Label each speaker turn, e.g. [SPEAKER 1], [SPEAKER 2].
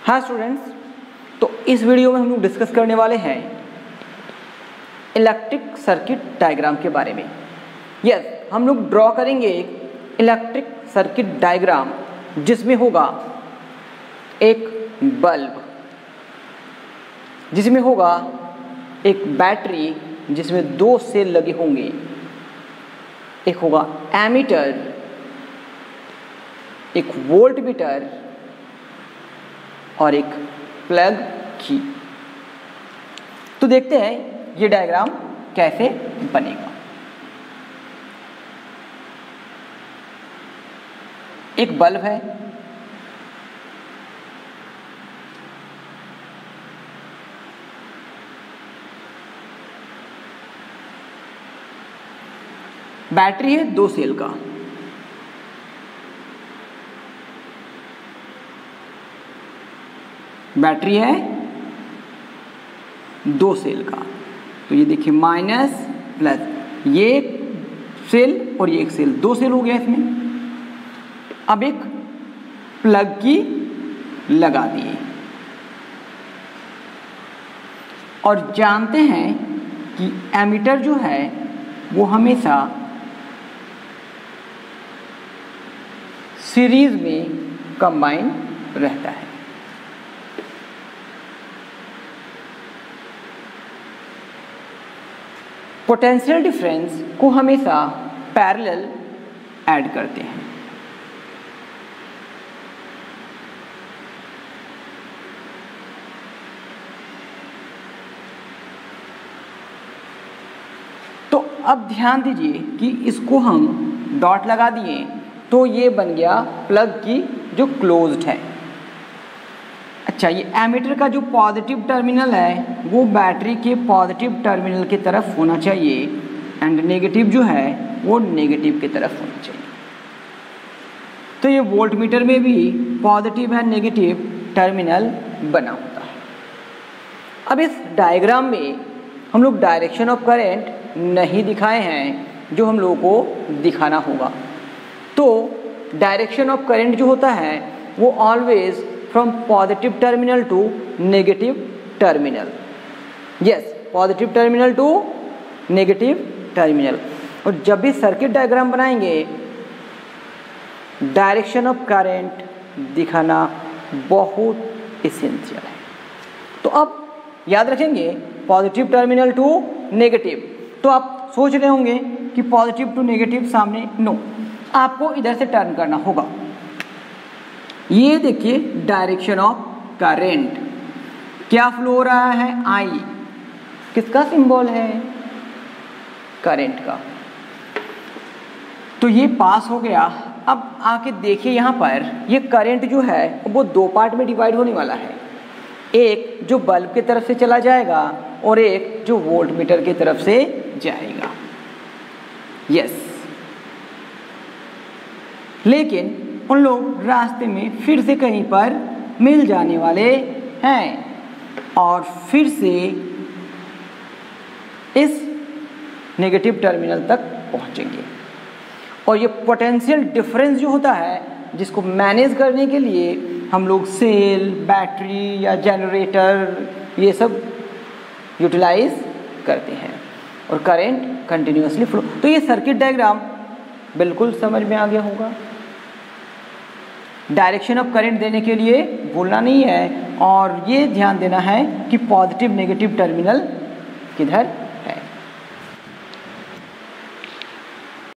[SPEAKER 1] हाँ स्टूडेंट्स, तो इस वीडियो में हम लोग डिस्कस करने वाले हैं इलेक्ट्रिक सर्किट डायग्राम के बारे में। यस, हम लोग ड्रॉ करेंगे एक इलेक्ट्रिक सर्किट डायग्राम जिसमें होगा एक बल्ब, जिसमें होगा एक बैटरी जिसमें 2 सेल लगे होंगे, एक होगा एमीटर, एक वोल्ट मीटर और एक प्लग की। तो देखते हैं ये डायग्राम कैसे बनेगा। एक बल्ब है, बैटरी है 2 सेल का, बैटरी है 2 सेल का। तो ये देखिए माइनस प्लस, ये एक सेल और ये एक सेल, 2 सेल हो गया इसमें। अब एक प्लग की लगा दिए और जानते हैं कि एमीटर जो है वो हमेशा सीरीज में कंबाइन रहता है। पोटेंशियल डिफरेंस को हमेशा पैरेलल ऐड करते हैं। तो अब ध्यान दीजिए कि इसको हम डॉट लगा दिए तो ये बन गया प्लग की जो क्लोज्ड है। अच्छा, ये एमीटर का जो पॉजिटिव टर्मिनल है वो बैटरी के पॉजिटिव टर्मिनल की तरफ होना चाहिए एंड नेगेटिव जो है वो नेगेटिव की तरफ होना चाहिए। तो ये वोल्ट मीटर में भी पॉजिटिव एंड नेगेटिव टर्मिनल बना होता है। अब इस डायग्राम में हम लोग डायरेक्शन ऑफ करंट नहीं दिखाए हैं जो हम लोगों को दिखाना होगा। तो डायरेक्शन ऑफ करंट जो होता है वो always from positive terminal to negative terminal. Yes, positive terminal to negative terminal. और जब भी सर्किट डायग्राम बनाएंगे डायरेक्शन ऑफ करंट दिखाना बहुत इसेंशियल है। तो अब याद रखेंगे पॉजिटिव टर्मिनल टू नेगेटिव। तो आप सोच रहे होंगे कि पॉजिटिव टू नेगेटिव सामने, नो, आपको इधर से टर्न करना होगा। ये देखिए डायरेक्शन ऑफ करंट, क्या फ्लो हो रहा है, आई, किसका सिंबल है, करंट का। तो ये पास हो गया। अब आके देखिए यहाँ पर ये करंट जो है वो 2 पार्ट में डिवाइड होने वाला है, एक जो बल्ब की तरफ से चला जाएगा और एक जो वोल्ट मीटर की तरफ से जाएगा। यस, लेकिन उन लोग रास्ते में फिर से कहीं पर मिल जाने वाले हैं और फिर से इस नेगेटिव टर्मिनल तक पहुंचेंगे। और ये पोटेंशियल डिफरेंस जो होता है जिसको मैनेज करने के लिए हम लोग सेल, बैटरी या जनरेटर ये सब यूटिलाइज करते हैं और करंट कंटिन्यूअसली फ्लो। तो ये सर्किट डायग्राम बिल्कुल समझ में आ गया होगा। डायरेक्शन ऑफ करंट देने के लिए भूलना नहीं है और ये ध्यान देना है कि पॉजिटिव नेगेटिव टर्मिनल किधर